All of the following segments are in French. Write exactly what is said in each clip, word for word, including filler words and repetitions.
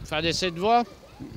Fin d'essai de voix.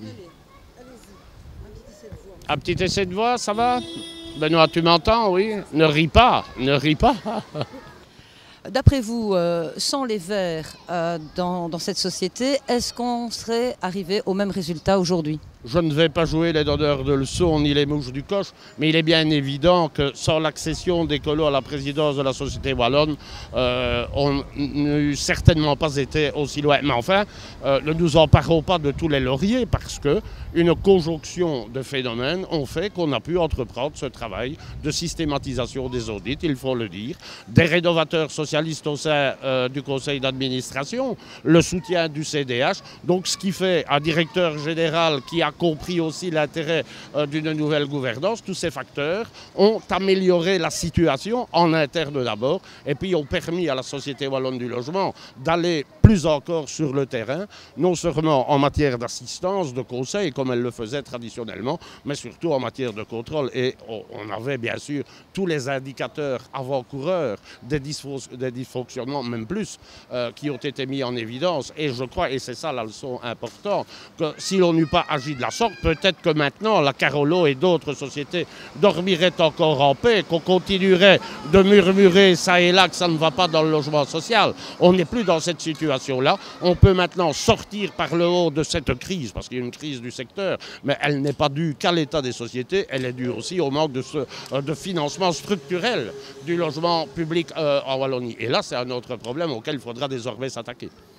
Un petit essai de voix, ça va? Benoît, tu m'entends, oui? Ne ris pas, ne ris pas. D'après vous, euh, sans les Verts euh, dans, dans cette société, est-ce qu'on serait arrivé au même résultat aujourd'hui? Je ne vais pas jouer les donneurs de leçons ni les mouches du coche, mais il est bien évident que sans l'accession des colos à la présidence de la société wallonne, euh, on n'eût certainement pas été aussi loin. Mais enfin, euh, ne nous emparons pas de tous les lauriers parce que une conjonction de phénomènes ont fait qu'on a pu entreprendre ce travail de systématisation des audits, il faut le dire, des rénovateurs socialistes au sein euh, du conseil d'administration, le soutien du C D H, donc ce qui fait un directeur général qui a compris aussi l'intérêt euh, d'une nouvelle gouvernance. Tous ces facteurs ont amélioré la situation en interne d'abord et puis ont permis à la Société wallonne du logement d'aller plus encore sur le terrain, non seulement en matière d'assistance, de conseil comme elle le faisait traditionnellement, mais surtout en matière de contrôle. Et on avait bien sûr tous les indicateurs avant-coureurs des, des dysfonctionnements, même plus, euh, qui ont été mis en évidence. Et je crois, et c'est ça la leçon importante, que si l'on n'eût pas agi de la sorte, peut-être que maintenant la Carolo et d'autres sociétés dormiraient encore en paix, qu'on continuerait de murmurer ça et là que ça ne va pas dans le logement social. On n'est plus dans cette situation-là. On peut maintenant sortir par le haut de cette crise, parce qu'il y a une crise du secteur, mais elle n'est pas due qu'à l'état des sociétés, elle est due aussi au manque de, ce, de financement structurel du logement public euh, en Wallonie. Et là, c'est un autre problème auquel il faudra désormais s'attaquer.